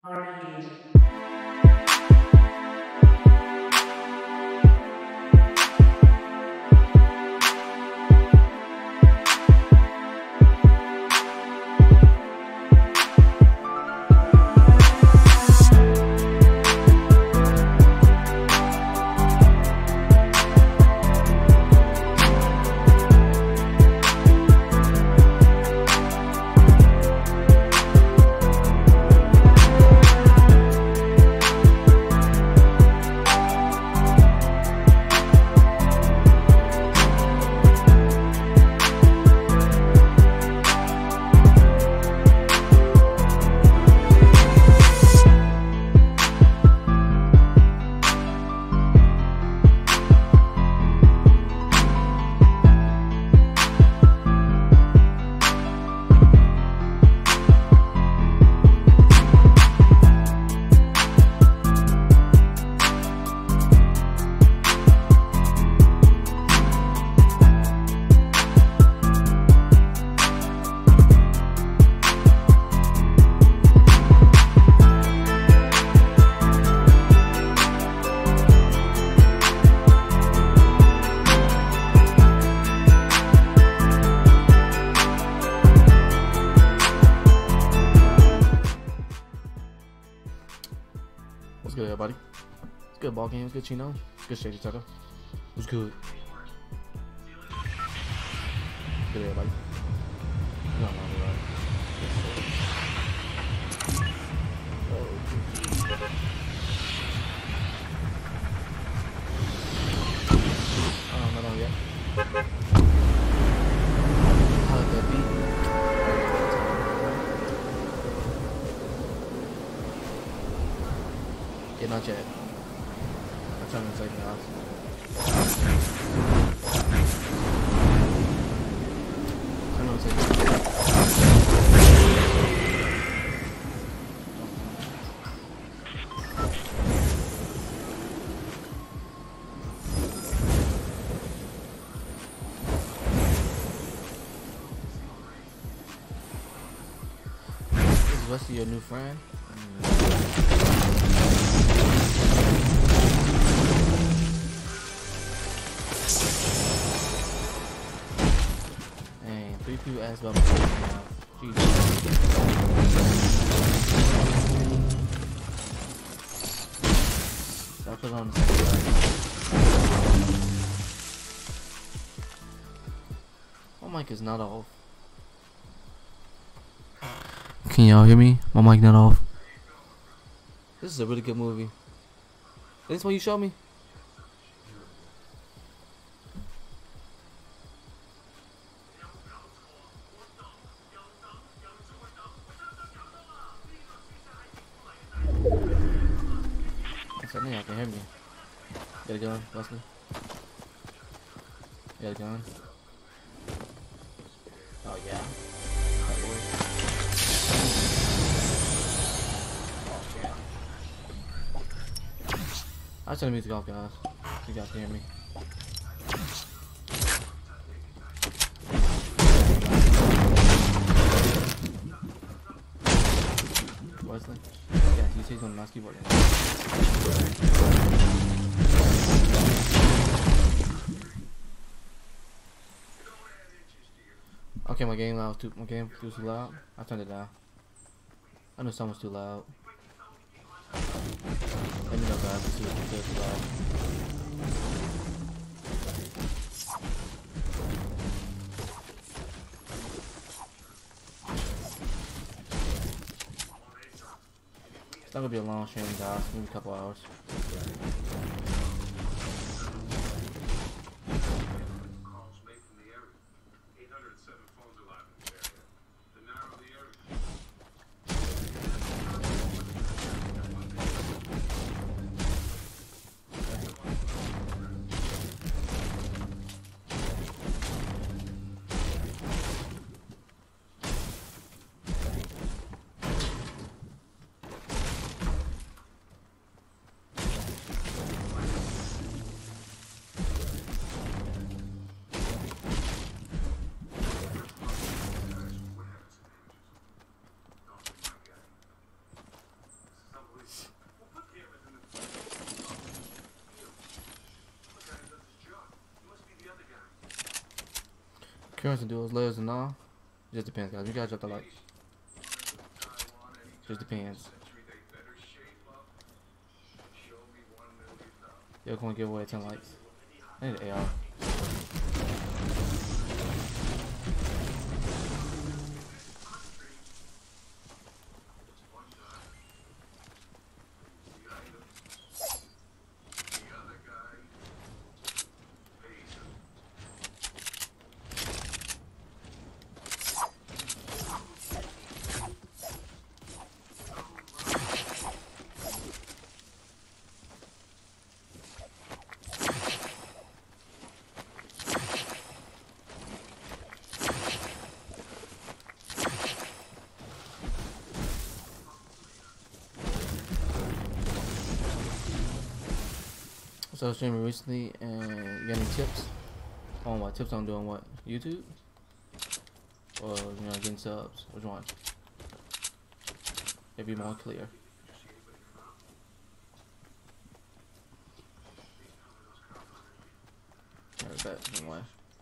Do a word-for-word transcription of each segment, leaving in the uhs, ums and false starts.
Arcade. What's good, everybody? It's good ball game. It's good, Chino. It's good, Shady Tucker. What's good? What's good, everybody? No, no, no, right. Oh, not on yet. How did that beat? Yeah, not yet. I'm trying to take it off. I'm gonna take it off. Is Wesley your new friend? Three people asked about my face now. Jesus. So I put it on the second side. My mic is not off. Can y'all hear me? My mic not off. This is a really good movie. Is this what you showed me? I think y'all can hear me. Got a gun, Wesley? Got a gun? Oh yeah. That boy. Oh yeah. I'll turn the music off, guys. You guys can hear me. Wesley? Yeah, you say he's on the mouse keyboard. Okay, my game loud too. My game feels too loud. I turned it down. I know someone's too loud. Let me know, guys. If it's too, too loud. It's not gonna be a long stream, guys. Maybe a couple hours. Currency duels, layers and all. Just depends, guys. You guys have to like. Just depends. They're gonna give away ten likes. I need an A R. So I was streaming recently, and you got any tips on what? Tips on doing what? YouTube? Or, you know, getting subs? Which one? It'd be more clear. Alright, that anyway.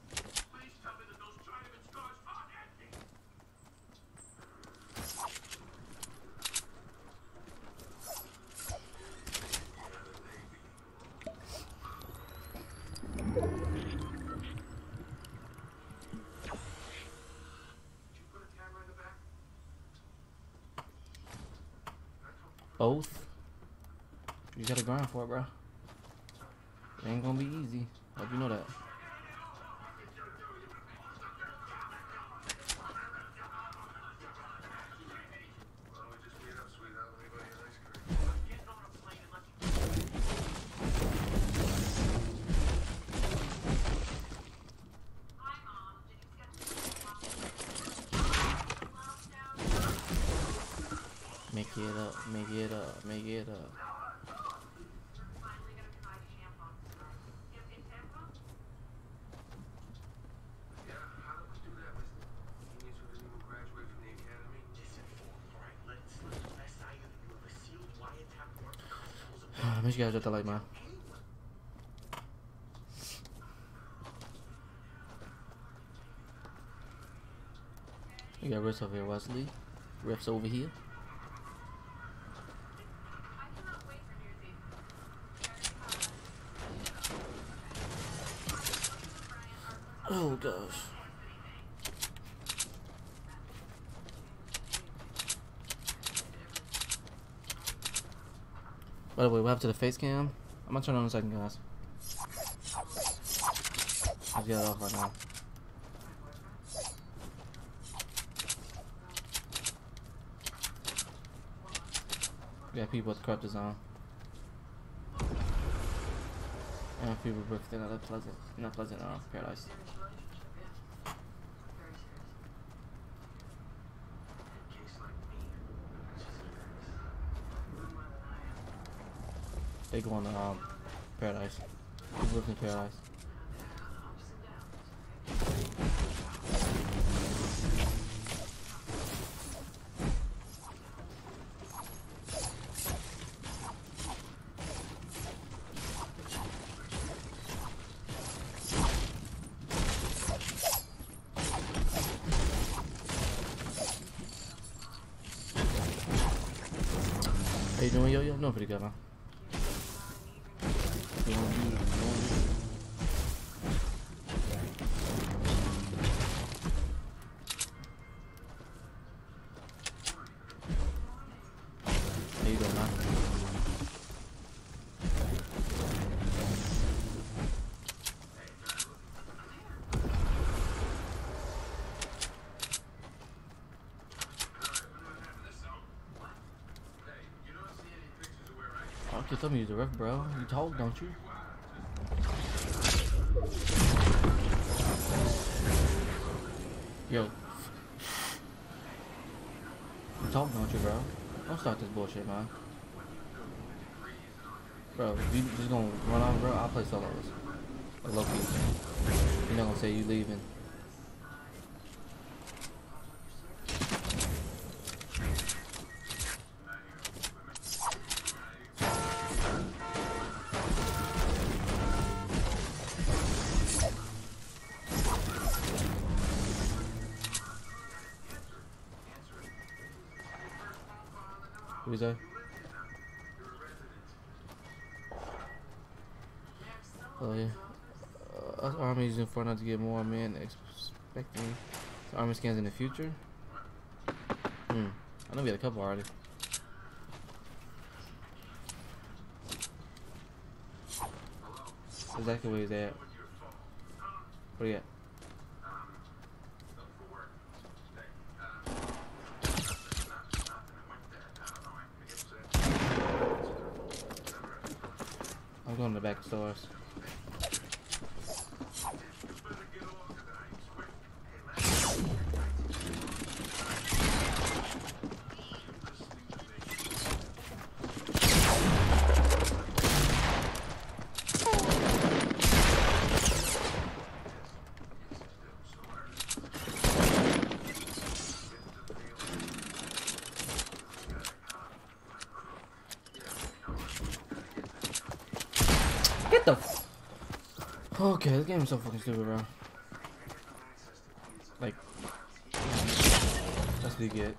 Both. You gotta grind for it, bro. It ain't gonna be easy. Hope you know that. Make it up, make it up, make it up. Make sure you guys hit the like, man. We got Riffs over here, Wesley. Riffs over here. Oh gosh. By the way, what happened to the face cam? I'm gonna turn it on in a second, guys. Let's get it off right now. We got people with corruptors on. And people with another pleasant, not pleasant, uh, paradise. They going to um, paradise. People live in paradise. How you doing, yo yo? I'm doing pretty good, man. How you doing, man? Oh, just tell me you're the ref, bro. You talk, don't you? Yo. You talk, don't you, bro? Don't start this bullshit, man. Bro, if you just gonna run off, bro, I'll play solos. Like low key. You're not gonna say you leaving. What you say? Oh yeah. Uh, us army using Fortnite to get more men expecting army scans in the future. Hmm. I know we had a couple already. Exactly where he's at. Where you at? I'm going to the back stores. Get the f Okay, this game is so fucking stupid, bro. Like, that's what you get.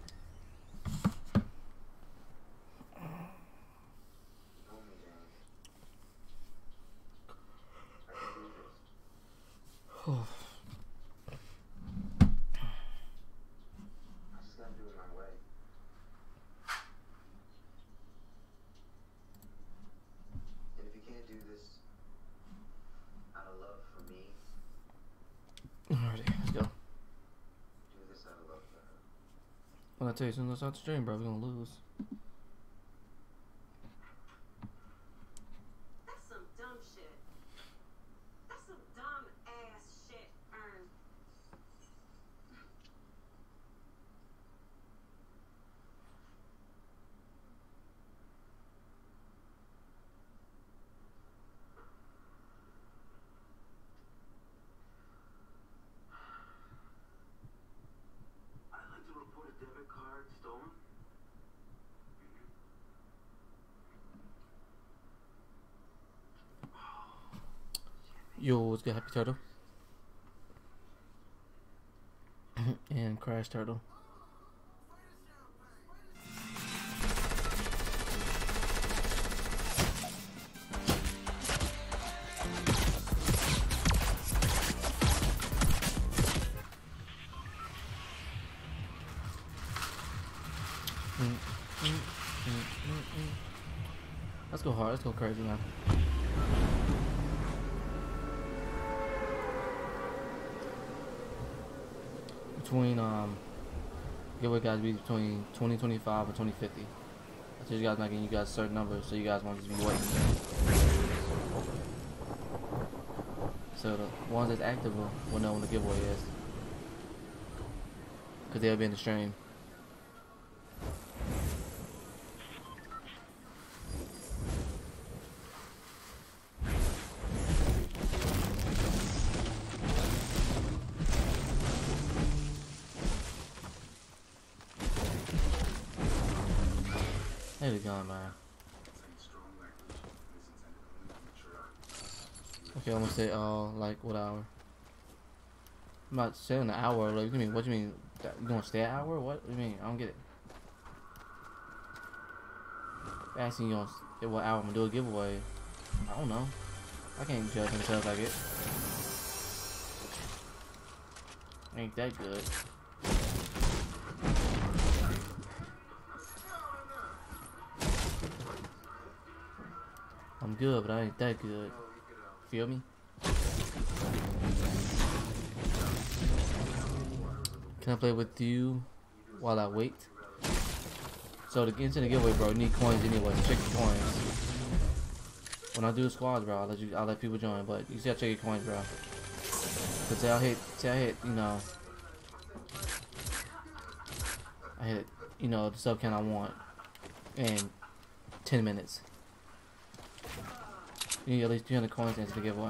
Alrighty, let's go. When I tell you, as soon as I start the stream, bro, we're gonna lose. That's some dumb shit. That's some dumb ass shit, Ern. I'd like to report a debit card stolen. Yo, what's good, Happy Turtle? And Crash Turtle. Mm, mm, mm, mm, mm. Let's go hard. Let's go crazy, man. Between um, giveaway guys be between twenty twenty-five or twenty fifty. So you guys not getting you guys certain numbers, so you guys want to just be waiting. So the ones that's active will, will know when the giveaway is, cause they'll be in the stream. There we go, man. Okay, I'm gonna say uh like what hour? I'm not saying an hour. Like, what do you mean? What do you mean? That, you gonna stay an hour? What do you mean? I don't get it. Asking you on what hour I'm gonna do a giveaway. I don't know. I can't judge myself like it. Ain't that good. I'm good, but I ain't that good. Feel me? Can I play with you while I wait? So to get into the giveaway, bro, you need coins anyway. Check your coins. When I do the squads, bro, I'll let you, I'll let people join. But you gotta check your coins, bro. Cause say I hit, say I hit, you know, I hit, you know, the sub count I want in ten minutes. You need at least three hundred coins to enter the giveaway.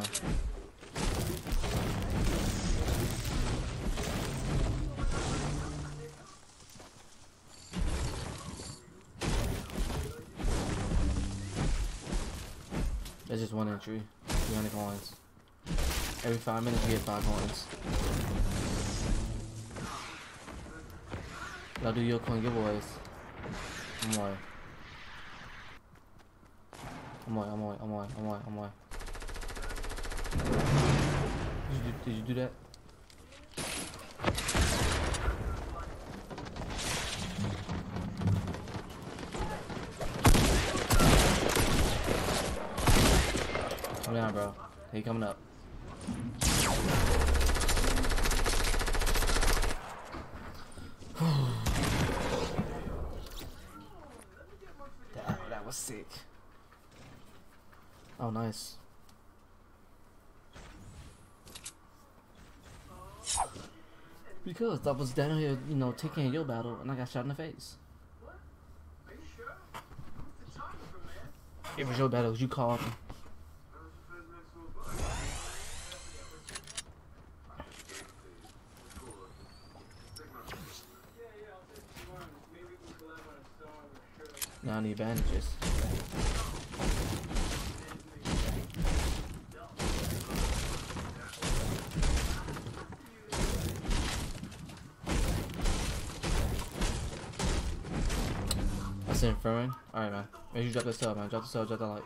That's just one entry. three hundred coins. Every five minutes you get five coins. Y'all do your coin giveaways. Don't worry. I'm away, I'm away, I'm away, I'm away, I'm away. Did you, did you do that? Come down, bro. He coming up. that, that was sick. Oh, nice. Because I was down here, you know, taking your battle, and I got shot in the face. It was your battle, 'cause you called me. Now I need bandages. That's inferring. Alright, man. Make sure you drop this cell, man. Drop the cell, drop the light.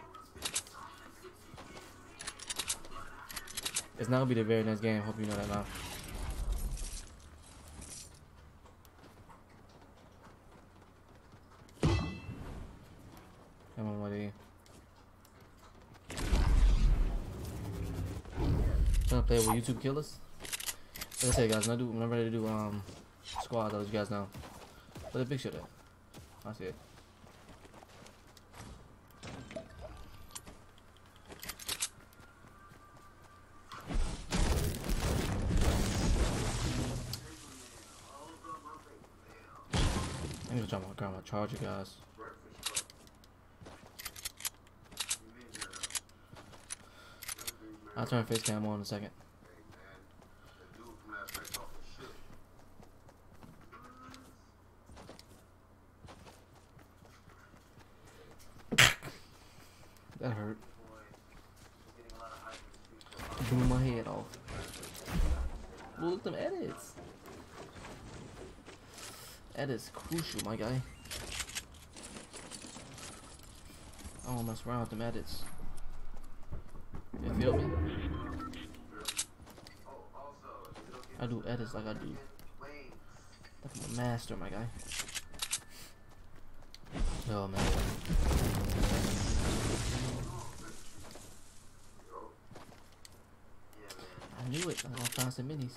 It's not gonna be the very next game. Hope you know that now. Come on, buddy. Gonna play with YouTube killers. Like I said, guys, when I do, when I'm ready to do um squad, I'll let you guys know. Where the big shit at? I see it. I need to drop my grab my charger, guys. I'll turn face cam on in a second. That hurt. Blew my head off. Well, look at them edits. Edits crucial, my guy. I don't mess around with them edits. You feel me? I do edits like I do. Like I'm a master, my guy. Oh man. I knew it. I'm gonna find some minis.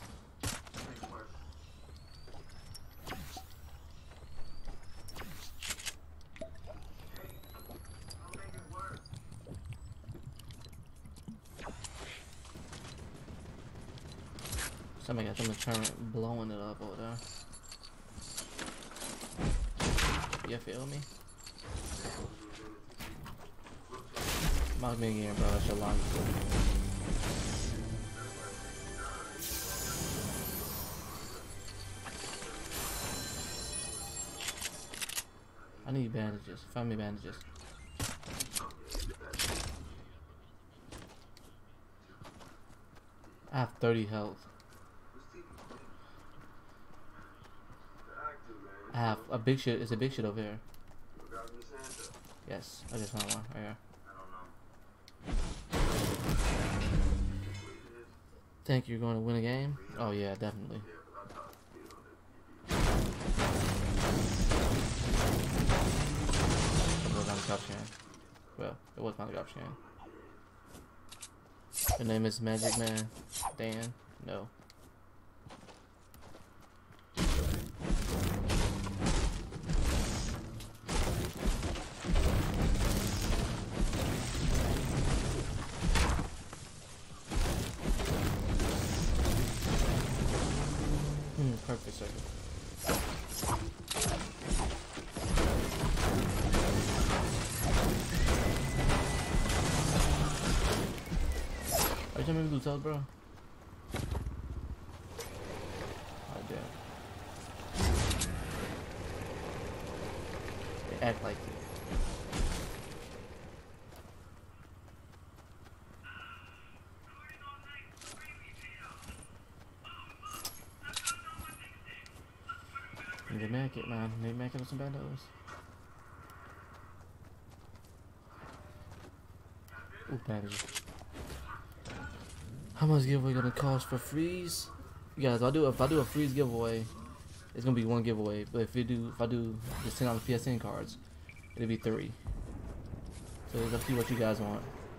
Somebody got them to turn blowing it up over there. You feel me? Mark me again, bro. That's your line. I need bandages. Find me bandages. I have thirty health. I have a big shit. It's a big shit over here. Yes, I just found one right here. Think you're going to win a game? Oh yeah, definitely. It was on the garbage can. Well, it was on the garbage can. Her name is Magic Man. Dan? No. Hmm, perfect circle. Are you telling me to tell, bro? Oh, damn. They act like it. Need to make it, man. Need to make it with some bandos. Ooh, bandages. How much giveaway gonna cost for freeze? Guys, if I do if I do a freeze giveaway, it's gonna be one giveaway. But if you do if I do just ten dollar P S N cards, it'll be three. So it's up to you what you guys want.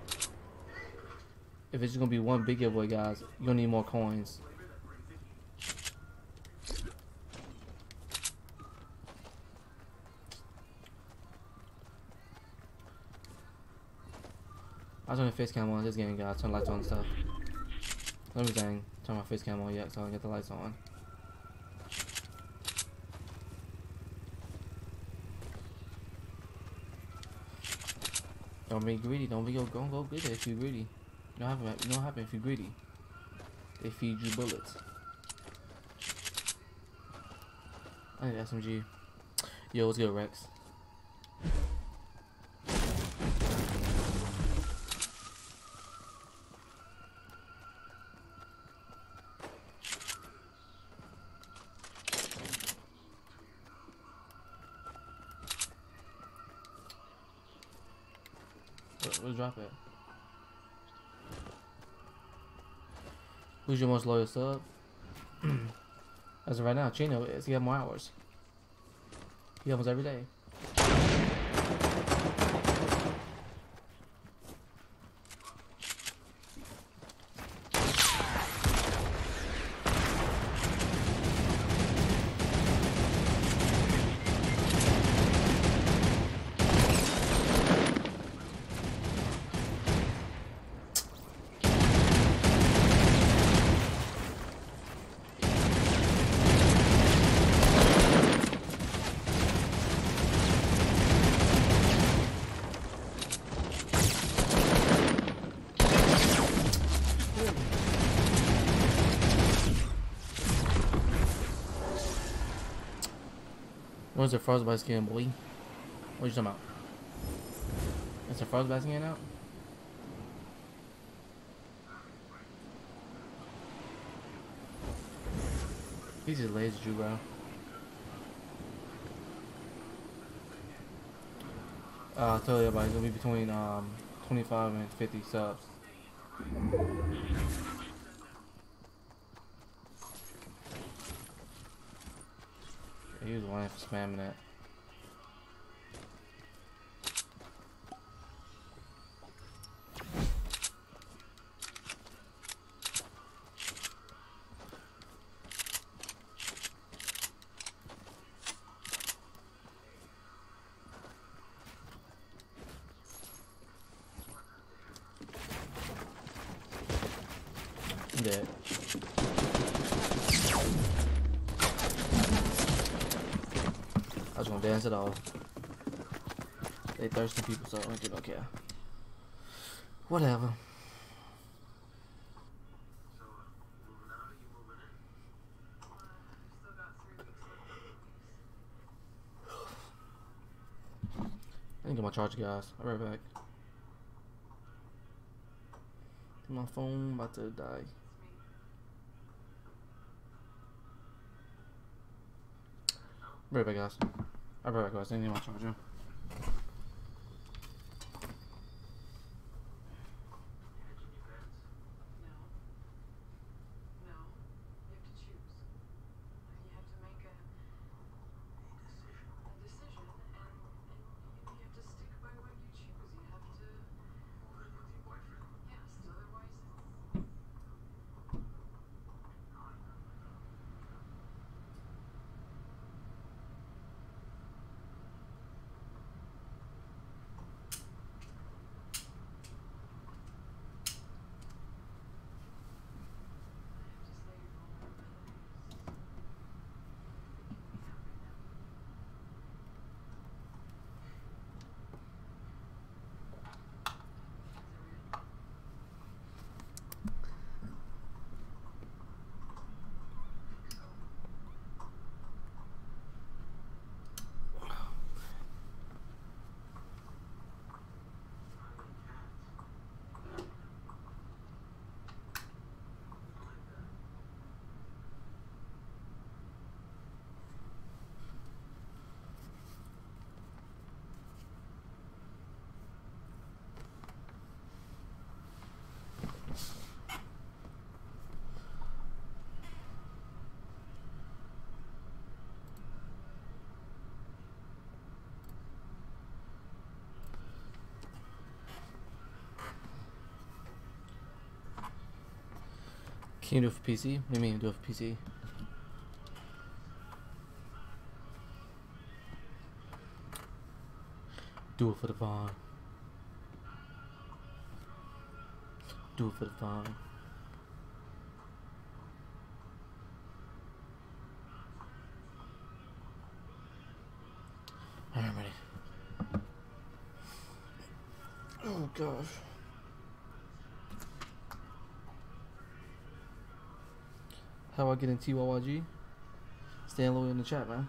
If it's just gonna be one big giveaway, guys, you're gonna need more coins. I was turning face cam on this game, guys. Turn lights on and stuff. Let me dang, turn my face cam on yet, so I can get the lights on. Don't be greedy. Don't be go. Don't go get it if you're greedy. You don't happen. You don't happen if you're greedy. They feed you bullets. I need S M G. Yo, what's good, Rex? Where's drop it? Who's your most loyal sub? As of right now, Chino is. He have more hours. He almost every day. Where's the frostbite skin, boy? What you talking about? Is the frostbite skin out? He's just lazy, Drew, bro. Uh, I tell you about it's gonna be between um twenty-five and fifty subs. He was one for spamming that. I'm dead. I was gonna dance it off. They thirsty people, so I don't care. Whatever. So, uh, moving out or you moving in? Still got three weeks left. I didn't get my charger, guys. I'll be right back. My phone about to die. I'll be right back, guys. I'll be right back, guys. I didn't get my charger. Hedging your bets? No. No. You have to choose. You have to make a, A decision. a decision, and, and you have to stick by what you choose. You have to. Move in with your boyfriend? Yes. Otherwise, Can you do it for P C? What do you mean do it for P C? Do it for the Vaughn. Do it for the Vaughn. Alright, I'm ready. Oh gosh. How I get in T Y Y G? Stay low in the chat, man.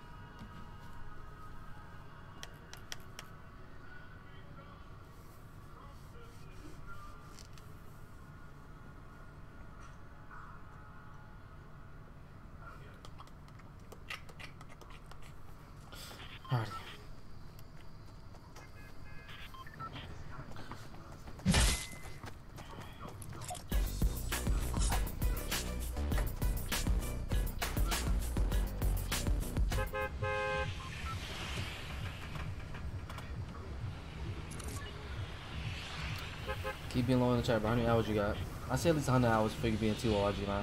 Alrighty. Keep being low in the chat, bro. How many hours you got? I say at least one hundred hours before you be in T Y Y G, man.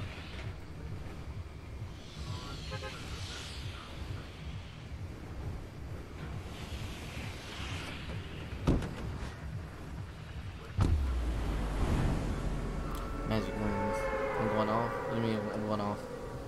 Magic wings. I'm going off? What do you mean I'm going off?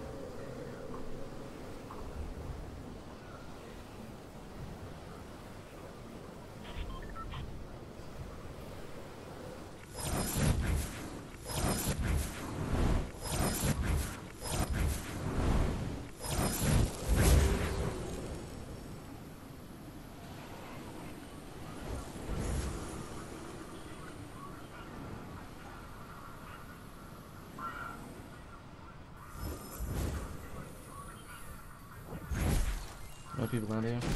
No people down there.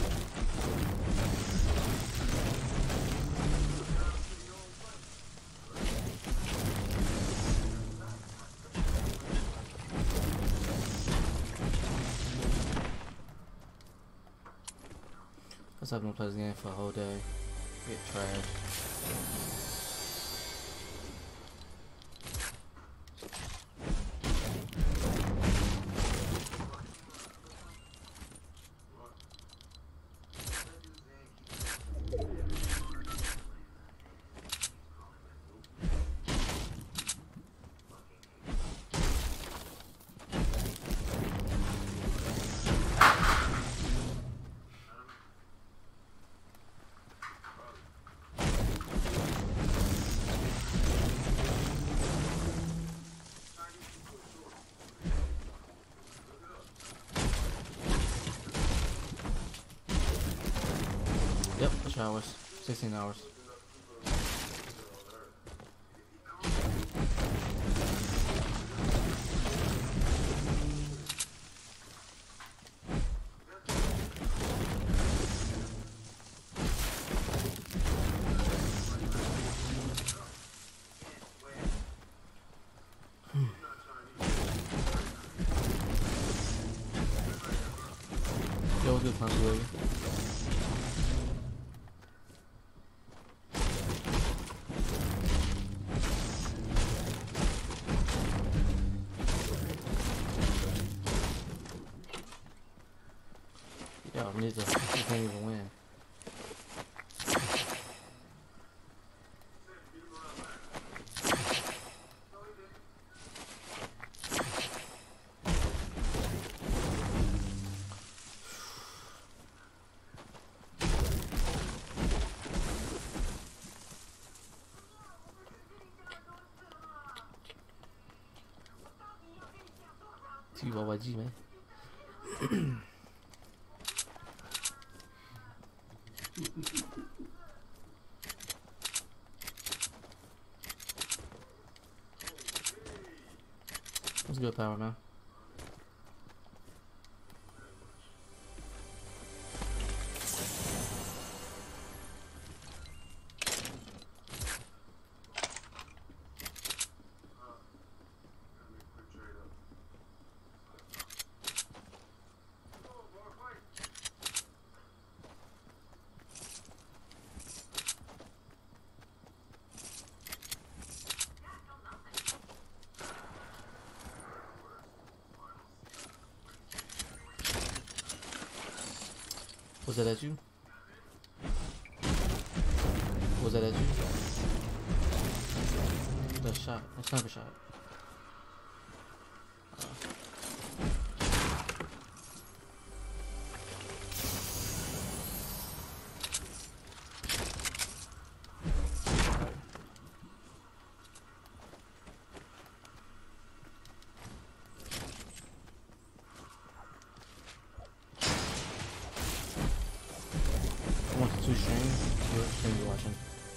Let's have no play this game for a whole day. Get trash. Yep, hours. sixteen hours. Yo, what's good, Punch Baby? Yo, we need to, we can't even win. T Y Y G, man. What's good, Power Man? that at you? Was that at you? That shot. That sniper shot. I want the two streams. What stream you watching?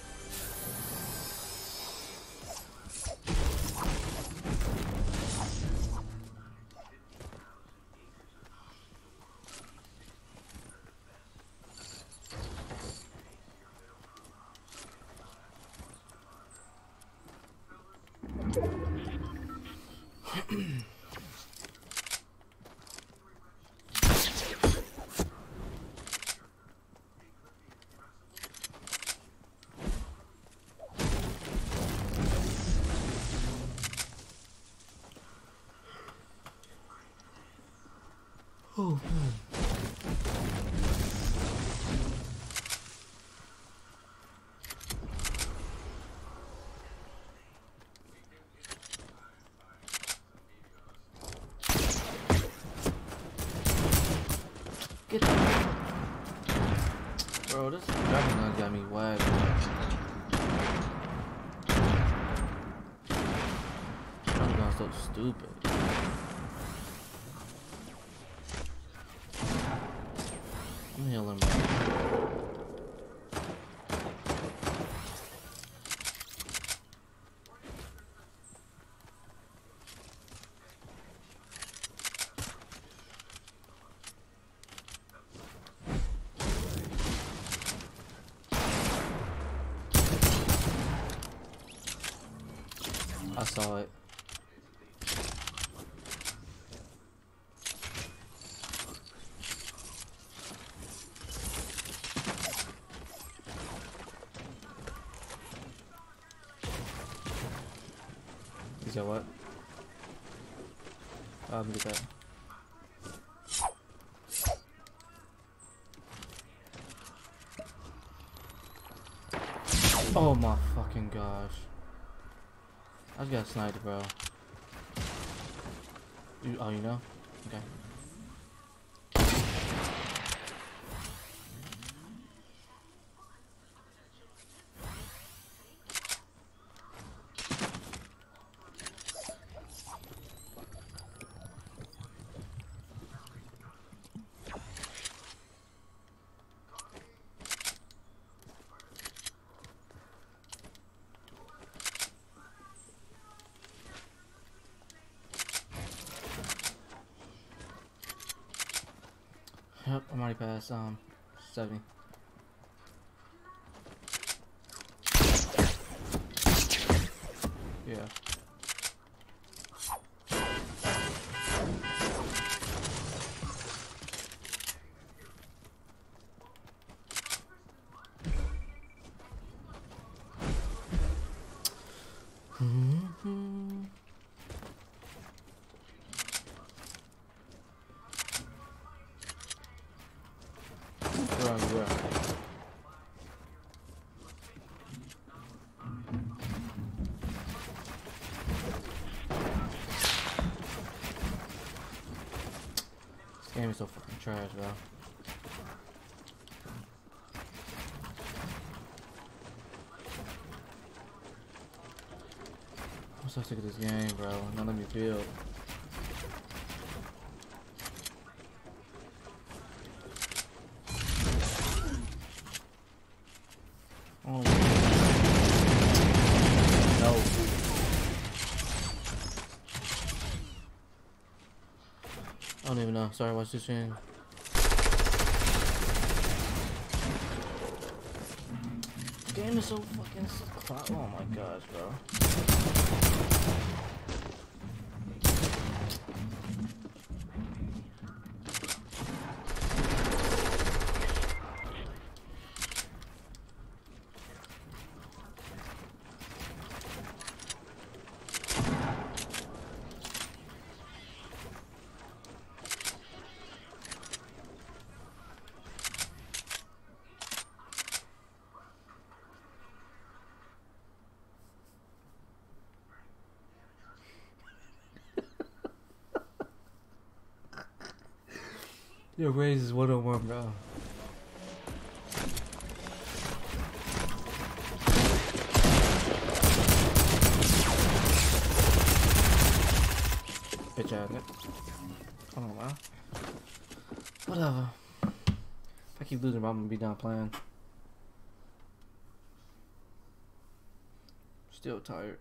Oh man. Get that. Bro, this grabbing gun got me whacked. Grabbing gun's so stupid. I'm healing, bro. I saw it. Is that what? Oh, I'm gonna get that. Oh my fucking gosh. I just got sniped, bro. You, oh, you know? Okay. Yep, I'm already past um seventy. Yeah. Mm-hmm. Where are you? Where? This game is so fucking trash, bro. I'm so sick of this game, bro. Not let me build. Oh. No. I don't even know. Sorry, watch this stream. The game is so fucking cloud. Oh my gosh, bro. Your raise is one on one, bro. Bitch ass nigga. Come on, man. Whatever. If I keep losing, bro, I'm gonna be done playing. Still tired.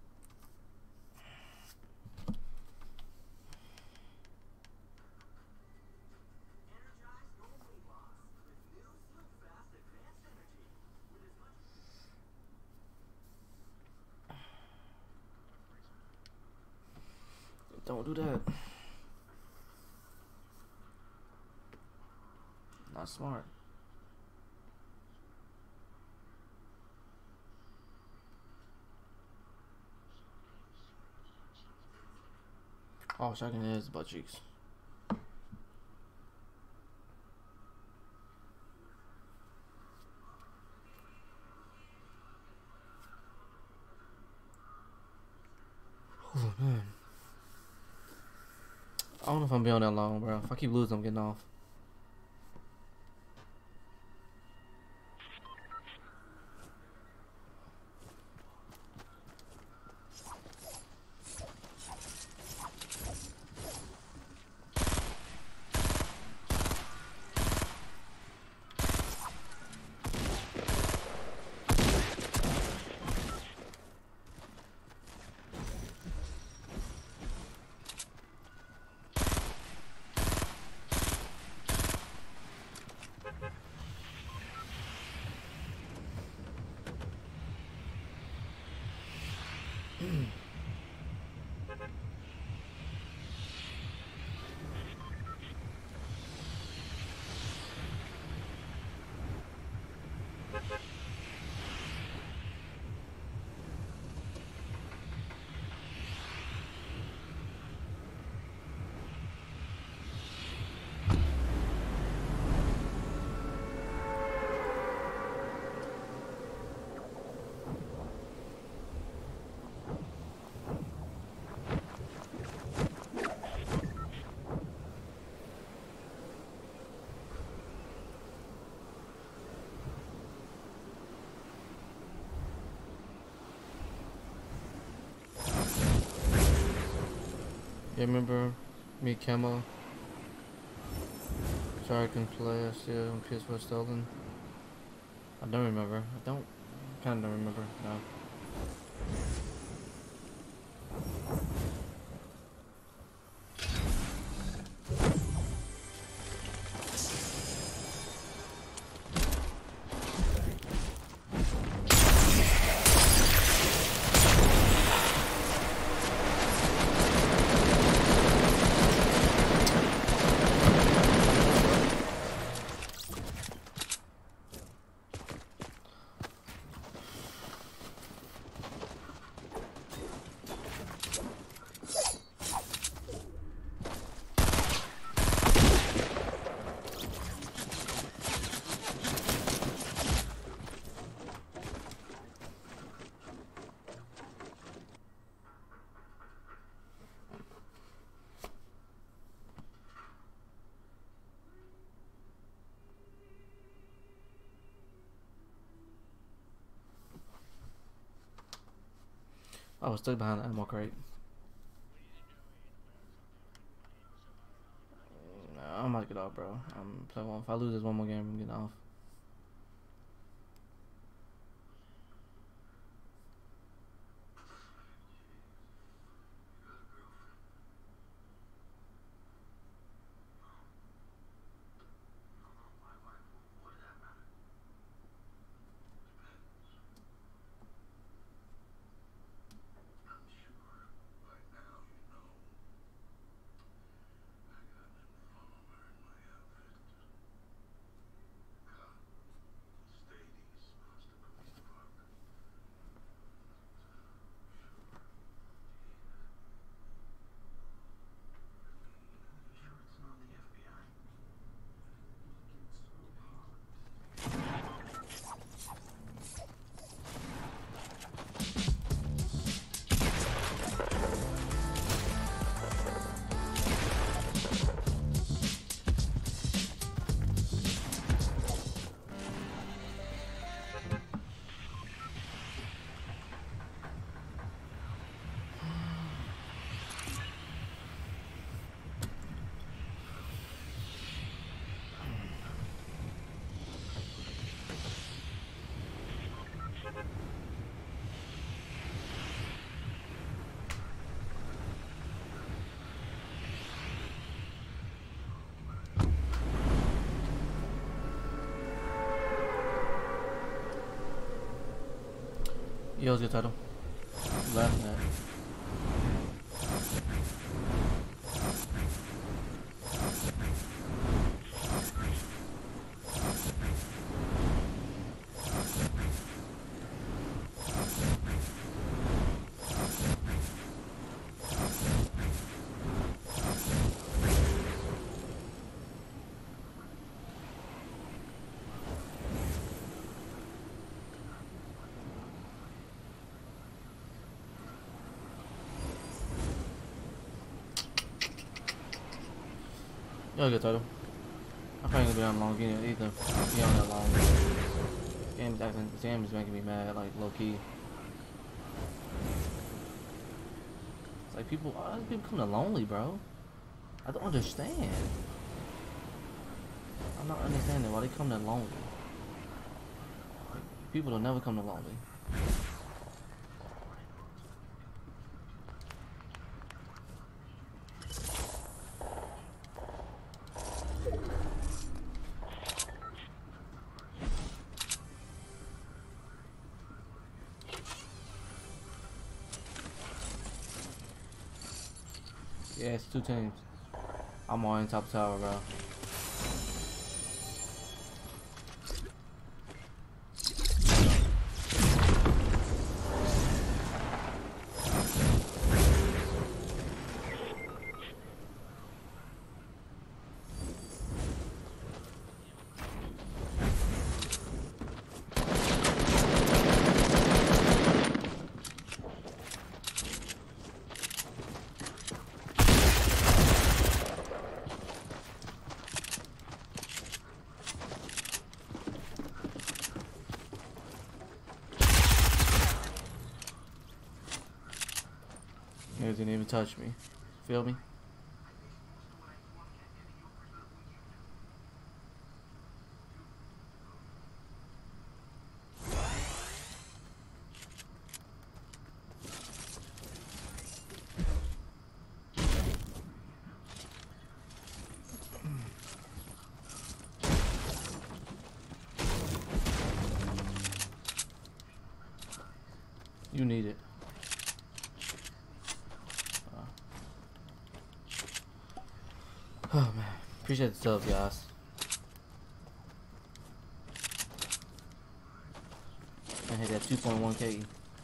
Don't do that. Not smart. Oh, shaking his butt cheeks. Oh man. I don't know if I'm being on that long, bro. If I keep losing, I'm getting off. You remember me, Camo? Sorry I can play. I still on P S four stolen. I don't remember. I don't. Kind of don't remember. No. I was stuck behind the ammo crate. Nah, I'm about to get off, bro. I'm playing one. If I lose this one more game, I'm getting off. Yo, good title. Laughing at. Yo, good title. I'm probably gonna be on long either. Either be on that long. Game's acting. This game is making me mad, like low key. It's like people, why do people come to lonely, bro? I don't understand. I'm not understanding why they come to lonely. Like, people don't never come to lonely. Yeah, it's two teams. I'm on top tower, bro. He didn't even touch me. Feel me? You need it. Oh man, appreciate the subs, guys. I hit that two point one K.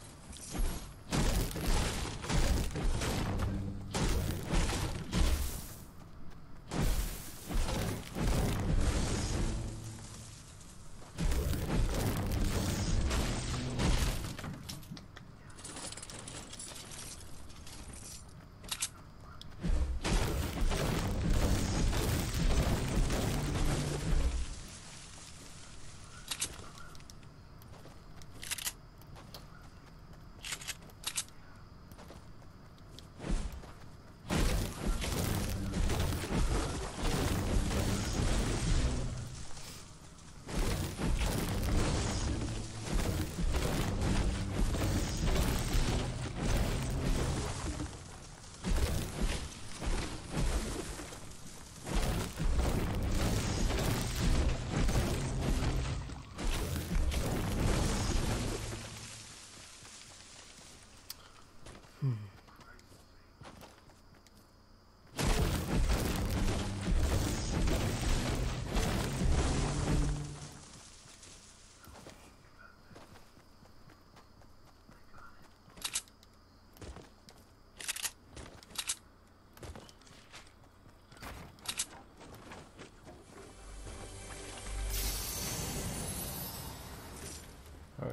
Alright.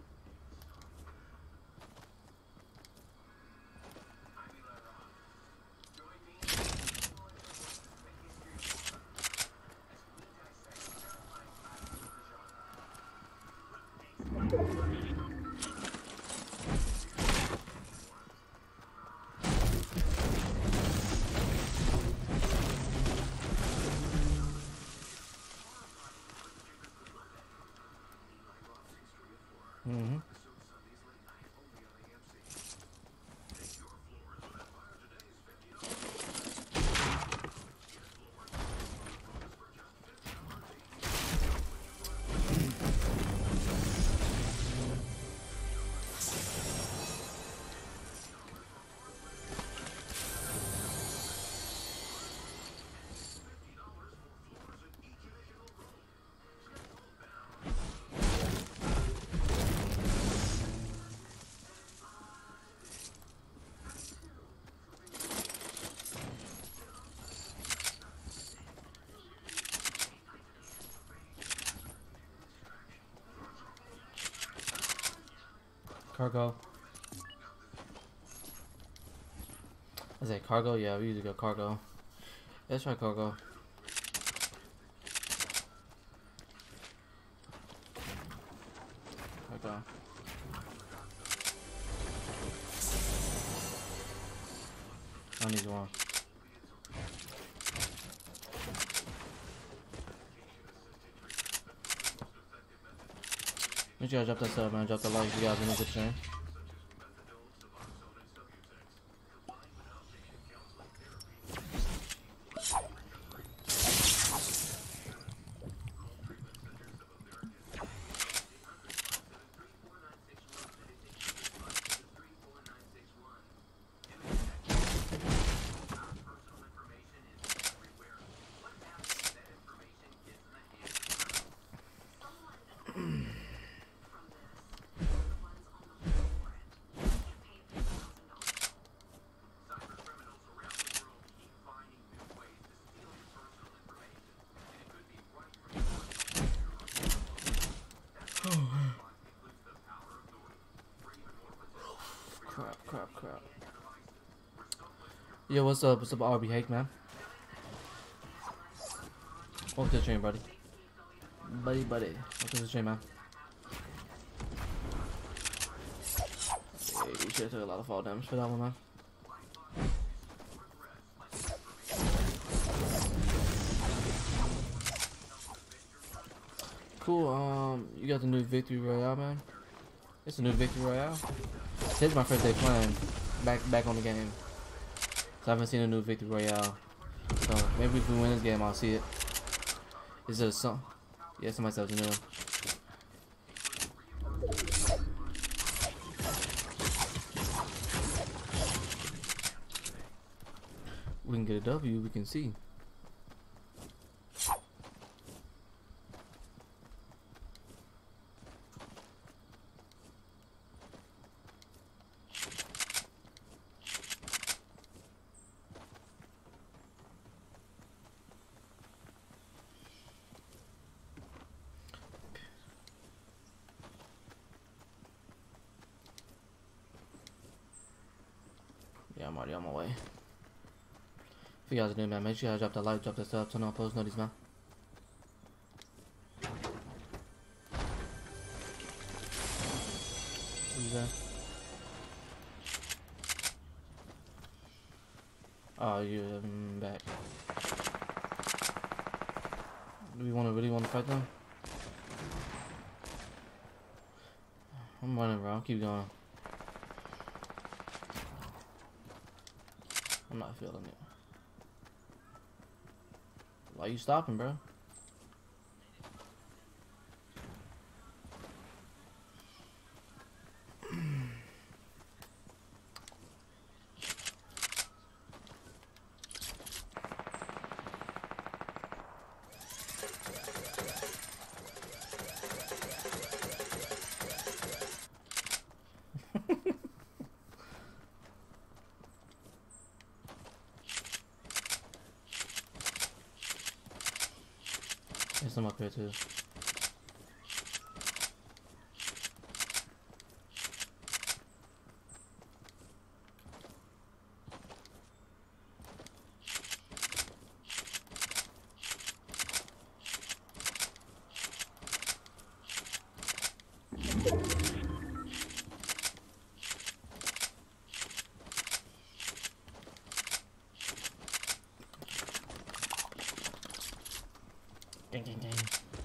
Mm-hmm. Cargo. I say cargo? Yeah, we usually go cargo. Let's try cargo. Cargo. I need one. Make sure I drop that sub, man. Drop the like if you guys are in the good stream. Crap, crap, crap. Yo, what's up? What's up, R B Hake, man? Welcome to the stream, buddy. Buddy, buddy. Welcome to the stream, man. Yeah, you should have took a lot of fall damage for that one, man. Cool, um, you got the new Victory Royale, man? It's a new Victory Royale. Today's my first day playing back back on the game. So I haven't seen a new Victory Royale. So maybe if we win this game, I'll see it. Is it a song? Yeah, somebody said it's a new one. We can get a W, we can see. Yeah, I'm already on my way. If you guys are new, man, make sure you drop that like, drop that sub, turn on post notifications, man. Who's that? Oh, you um, back. Do we want to really want to fight them? I'm running, bro. I'll keep going. I'm not feeling it. Why you stopping, bro? There's some up here too. Ding, ding, ding.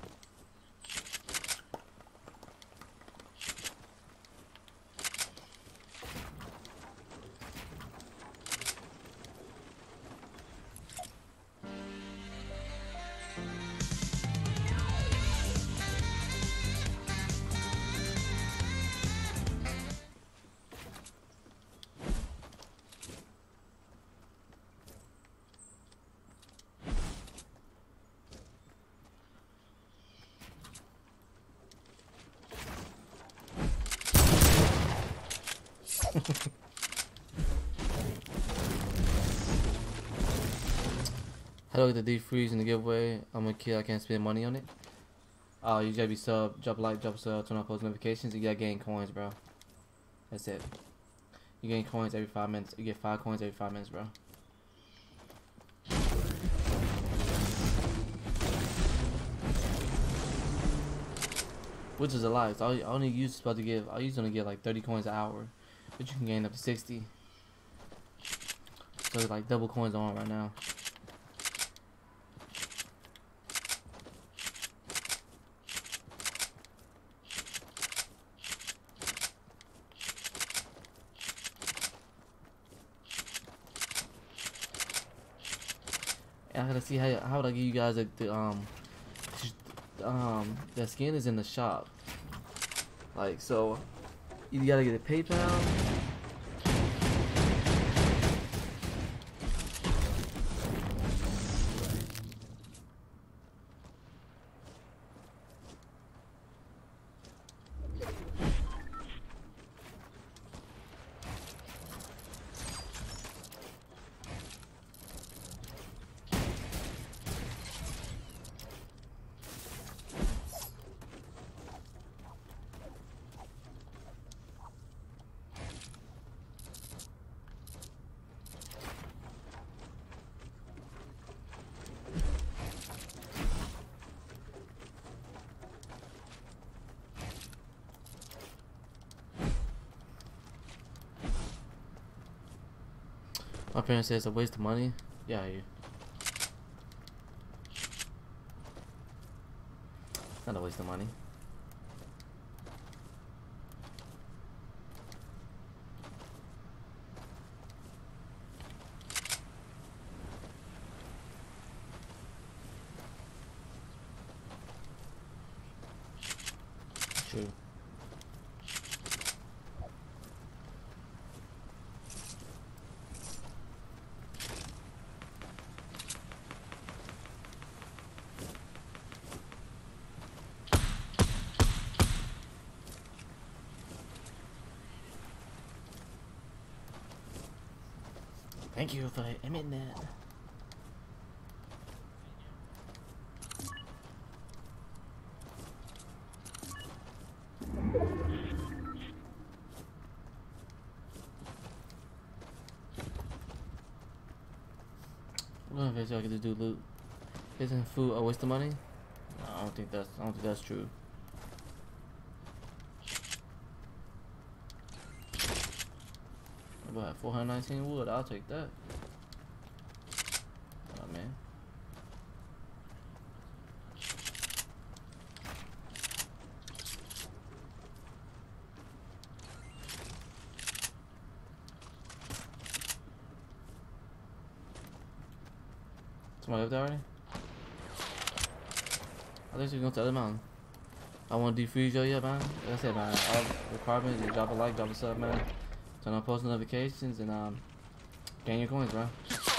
How do I get the deep freeze in the giveaway? I'm a kid, I can't spend money on it. Oh, uh, you gotta be sub, drop a like, drop a sub, turn on post notifications, you gotta gain coins, bro. That's it. You gain coins every five minutes. You get five coins every five minutes, bro. Which is a lot. So I only use supposed to give. I used to only get like thirty coins an hour, but you can gain up to sixty. So it's like double coins on right now. I gotta see how how would I give you guys a, the um um the skin is in the shop. Like so, you gotta get a PayPal. My parents say it's a waste of money. Yeah, you. Not a waste of money. True. Thank you for admitting that. What if I could do loot? Isn't food a waste of money? No, I don't think that's I don't think that's true. About four hundred nineteen wood, I'll take that. Oh man. Somebody up there already? I think you're going to the other mountain. I want to defreeze yo, yeah, man. Like I said, man, all requirements, you drop a like, drop a sub, man. Turn on post notifications and um, gain your coins, bro.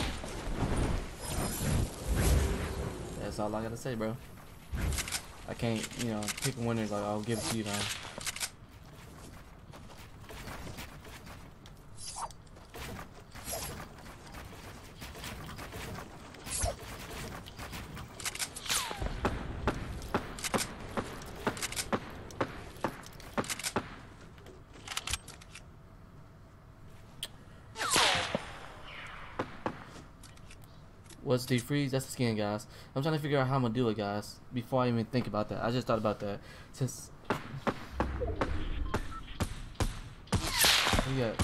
That's all I gotta say, bro. I can't, you know, pick a winner like I'll give it to you, man. What's defreeze? That's the skin, guys. I'm trying to figure out how I'm gonna do it, guys. Before I even think about that, I just thought about that. Since we got.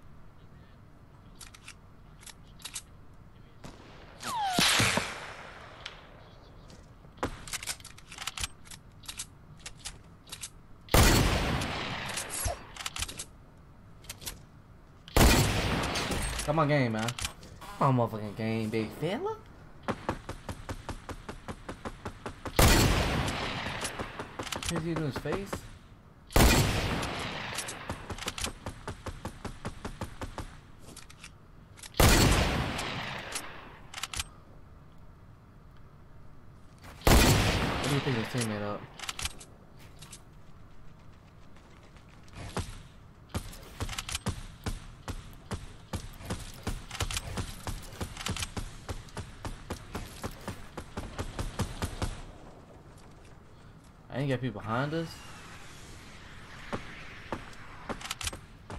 Come on, game, man. Come on, motherfucking game, big fella. What's he doing his face? What do you think his teammate up? I ain't got people behind us.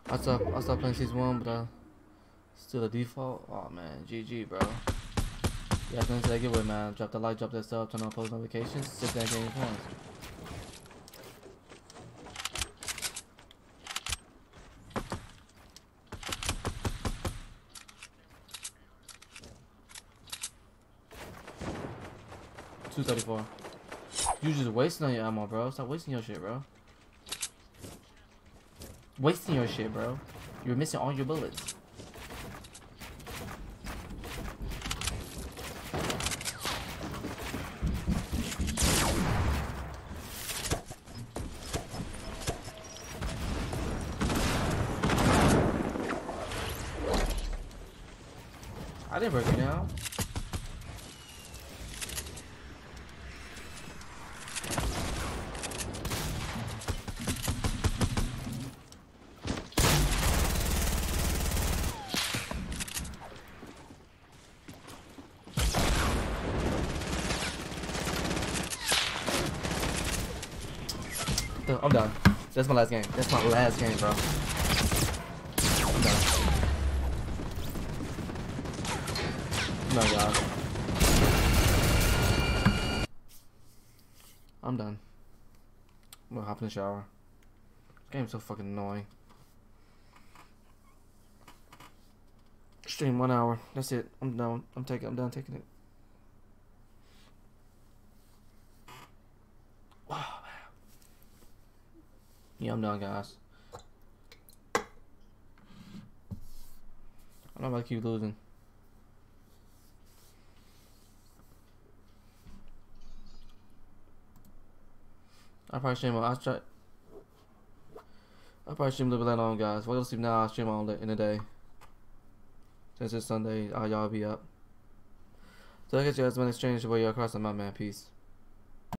I stopped, I stopped playing season one, but uh, still a default. Oh man, G G, bro. Yeah, thanks for that giveaway, man. Drop the like, drop that sub, turn on post notifications, sit there and get your points. two thirty-four. You just wasting on your ammo, bro. Stop wasting your shit, bro. Wasting your shit, bro. You're missing all your bullets. I didn't break it down. I'm done. That's my last game. That's my last game, bro. I'm done. No, God. I'm done. I'm gonna hop in the shower. This game's so fucking annoying. Stream one hour. That's it. I'm done. I'm taking. I'm done taking it. Oh, man. Yeah, I'm done, guys. I'm not about to keep losing. I'll probably stream on. I'll try. I'll probably stream a little bit later on, guys. If I go to sleep now, I'll stream on in the day. Since it's Sunday, uh, y'all be up. So I guess you guys, my next stream, your boy, y'all cross on my man. Peace.